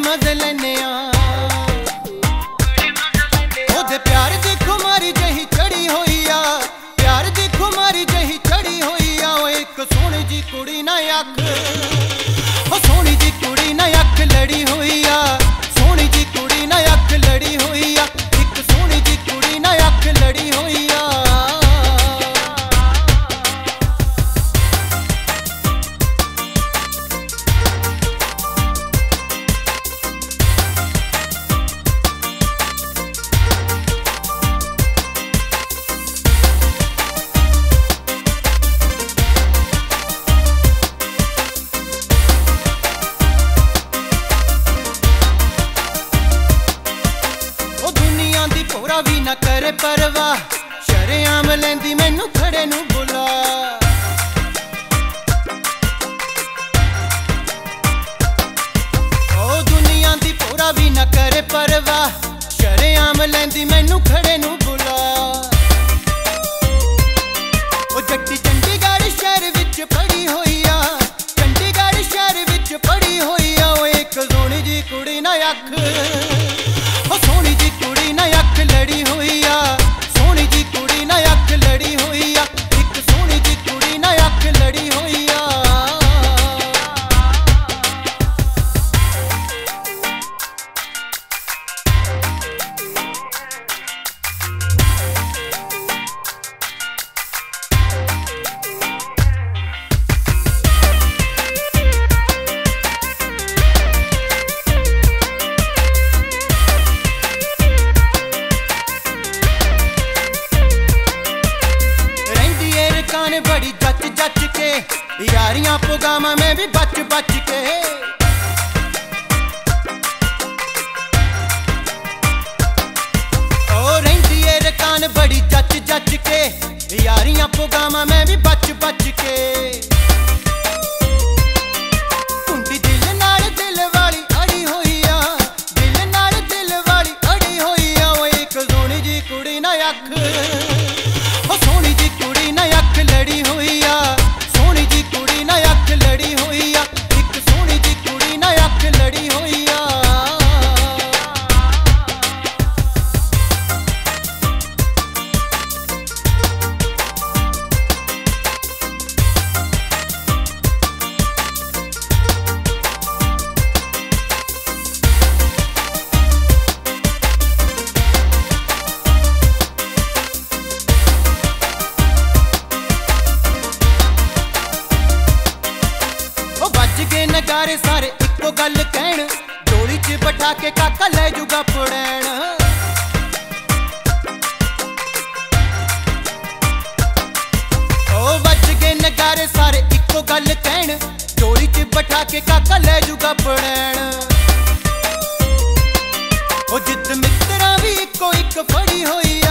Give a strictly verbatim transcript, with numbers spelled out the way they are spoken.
मजे लेने ओदे प्यार दी खुमारी जही चढ़ी हुई आ, प्यार दी खुमारी जही चढ़ी हुई आ। एक सोहनी जी कुड़ी ना अख, ओ सोहनी जी कुड़ी ना अख लड़ी हुई आ, सोहनी जी कुड़ी ना अख लड़ी हुई आ। एक सोहनी जी कुड़ी ना अख लड़ी हुई आ। भी ना करे परवाह, शरेआम लेंदी मैनू खड़े नू बुला। ओ दुनिया दी पूरा भी ना करे परवाह, शरेआम लेंदी मैनू खड़े नू बुला। ओ जट्टी चंडीगढ़ शहर विच पड़ी हुई आ, चंडीगढ़ शहर विच पड़ी हुई आ। ओ एक सोहनी जी कुड़ी ना अख, ओ सोहनी जी कुड़ी ना अख लड़ी हुई आ, सोहनी जी कुड़ी ना अख लड़ी हुई आ। एक सोहनी जी कुड़ी ना अख लड़ी हुई आ। बड़ी जच जच के यारियां पुगामा में भी बच बच के। ओ रहिंदी ए रकान बड़ी जच जच के यारियां पुगामा में भी बच बच के। कुंडी दिल नाल दिल वाली अड़ी हुई आ, दिल नाल दिल वाली अड़ी हुई आ। ओ एक सोहनी जी कुड़ी ना अख, ओ सोहनी जी कुड़ी ना अख लड़ी हुई आ, सोहनी जी कुड़ी ना अख लड़ी हुई आ। एक सोहनी जी कुड़ी ना अख लड़ी हुई आ। नगारे सारे इको गल कहण, डोली च बैठा के काका ले जूगा पुड़ैन। ओ बज गए नगारे सारे इको गल कहण, डोली च बैठा के काका ले जूगा पुड़ैन। ओ जिद मित्रा भी इको इक फड़ी हुई